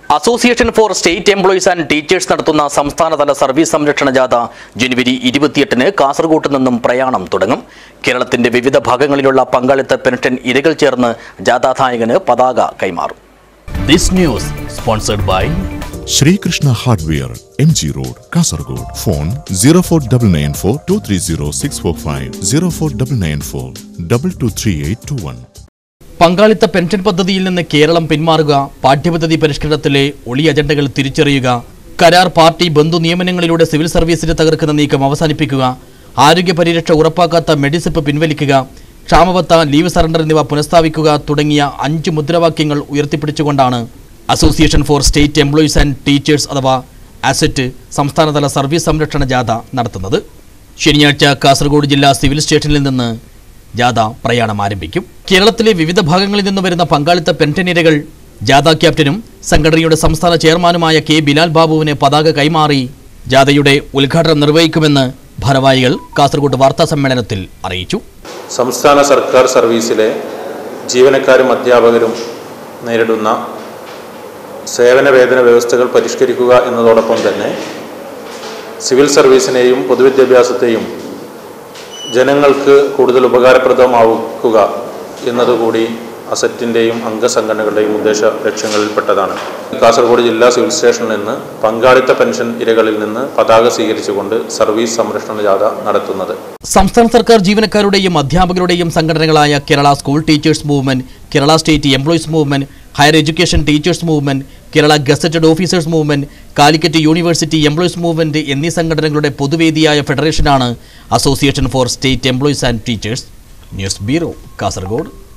Association for State Employees and Teachers നടത്തുന്ന സംസ്ഥാനതല service സംരക്ഷണ ജാഥ ജനുവരി 28-ന് കാസർഗോഡ് നിന്നും പ്രയാണം തുടങ്ങും. കേരളത്തിന്റെ വിവിധ ഭാഗങ്ങളിലുള്ള പങ്കാളിത്ത പെൻഷൻ ഇരകൾ ചേർന്ന് ജാഥാനായകന് പതാക കൈമാറും. This news sponsored by Shri Krishna Hardware, MG Road, Kasaragod. Phone 04994 230 645 04994 223821. പങ്കാളിത്ത പെൻഷൻ പദ്ധതിയിൽ നിന്ന് കേരളം പിന്മാറുക, പാഠ്യപദ്ധതി പരിഷ്കരണത്തിലെ ഒളി അജണ്ടകൾ തിരിച്ചറിയുക, കരാർ പാർട്ടി ബന്ധു നിയമനങ്ങളിലൂടെ സിവിൽ സർവീസിനെ തകർക്കുന്ന നീക്കം അവസാനിപ്പിക്കുക, ആരോഗ്യ പരിരക്ഷ ഉറപ്പാക്കാത്ത മെഡിസിപ്പ് പിൻവലിക്കുക, ക്ഷാമബത്ത ലീവ് സറണ്ടർ എന്നിവ പുനഃസ്ഥാപിക്കുക തുടങ്ങിയ 5 മുദ്രാവാക്യങ്ങൾ ഉയർത്തിപ്പിടിച്ചുകൊണ്ടാണ് association for state employees and teachers അഥവാ അസെറ്റ് സംസ്ഥാനതല സർവീസ് സംരക്ഷണ ജാഥ നടത്തുന്നത്. ശനിയാഴ്ച കാസർഗോഡ് ജില്ലാ സിവിൽ സ്റ്റേഷനിൽ നിന്ന് ജാഥ പ്രയാണം ആരംഭിക്കും. കേരളത്തിലെ വിവിധ ഭാഗങ്ങളിൽ നിന്ന് വരുന്ന പങ്കാളിത്ത പെൻഷൻ ഇരകൾ ജാഥ ക്യാപ്റ്റനും സംഘടനയുടെ സംസ്ഥാന ചെയർമാനുമായ കെ ബിലാൽ ബാബുവിനെ പതാക കൈമാറി ജാഥയുടെ ഉദ്ഘാടനം നിർവഹിക്കുമെന്ന് ഭാരവാഹികൾ കാസർഗോഡ് വാർത്താ സമ്മേളനത്തിൽ അറിയിച്ചു. സംസ്ഥാന സർക്കാർ സർവീസിലെ ജീവനക്കാരും അധ്യാപകരും നേരിടുന്ന സേവന വേതന വ്യവസ്ഥകൾ പരിഷ്കരിക്കുക എന്നതോടൊപ്പം തന്നെ സിവിൽ സർവീസിനെയും പൊതുവിദ്യാഭ്യാസത്തെയും ജനങ്ങൾക്ക് കൂടുതൽ ഉപകാരപ്രദമാക്കുക എന്നതുകൂടി അസറ്റിൻ്റെയും അംഗസംഘടനകളുടെയും ഉദ്ദേശ ലക്ഷ്യങ്ങളിൽപ്പെട്ടതാണ്. കാസർഗോഡ് ജില്ലാ സിവിൽ സ്റ്റേഷനിൽ നിന്ന് പങ്കാളിത്ത പെൻഷൻ ഇരകളിൽ നിന്ന് പതാക സ്വീകരിച്ചുകൊണ്ട് സർവീസ് സംരക്ഷണ ജാഥ നടത്തുന്നത്. സംസ്ഥാന സർക്കാർ ജീവനക്കാരുടെയും അധ്യാപകരുടെയും സംഘടനകളായ Kerala school teachers movement, Kerala state employees movement, higher education teachers movement, Kerala gazetted officers movement, Calicut university employees movement എന്നീ സംഘടനകളുടെ പൊതുവേദിയായ ഫെഡറേഷനാണ് association for state employees and teachers. News bureau, Kasaragod.